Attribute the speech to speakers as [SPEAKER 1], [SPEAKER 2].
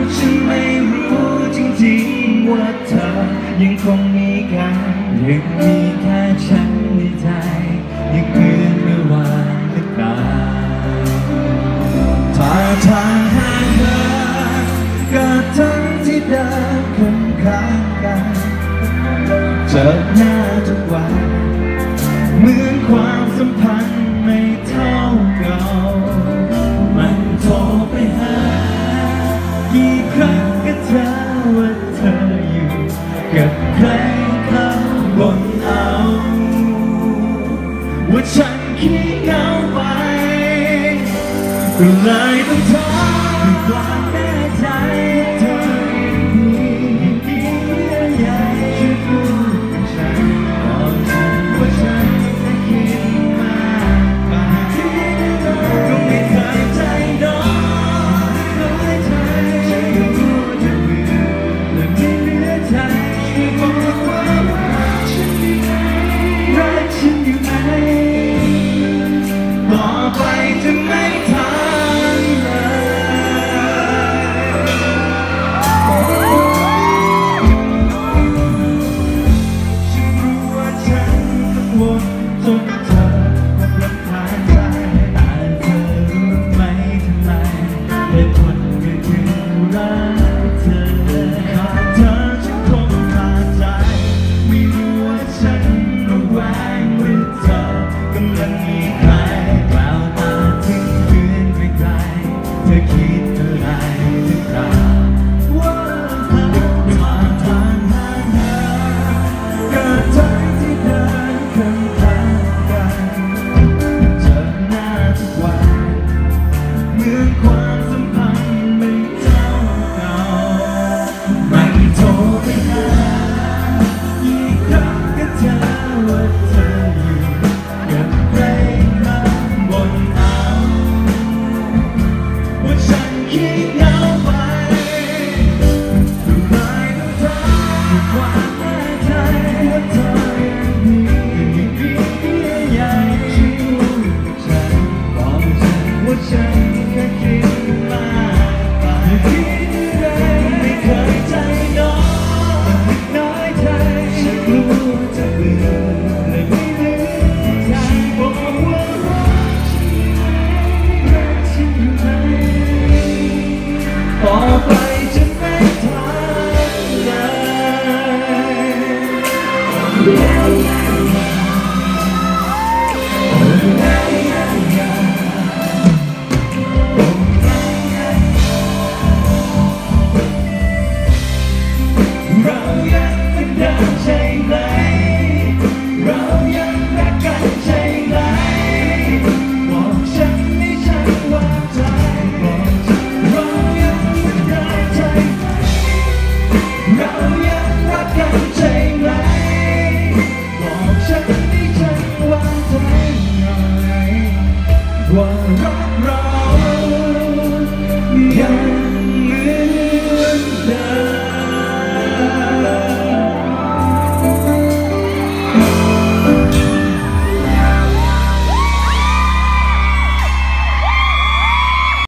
[SPEAKER 1] ฉันไม่รู้จริงๆว่าเธอยังคงมีกันยังมีแค่ฉันในใจยังเหมือนเมื่อวานหรือเปล่าถ้าทางหาเธอก็ทั้งที่เดินข้างกันเจอหน้าทุกวันเหมือนความสัมพันธ์ไม่เท่าเก่ามันโทรไปหากี่ครั้งก็เธอ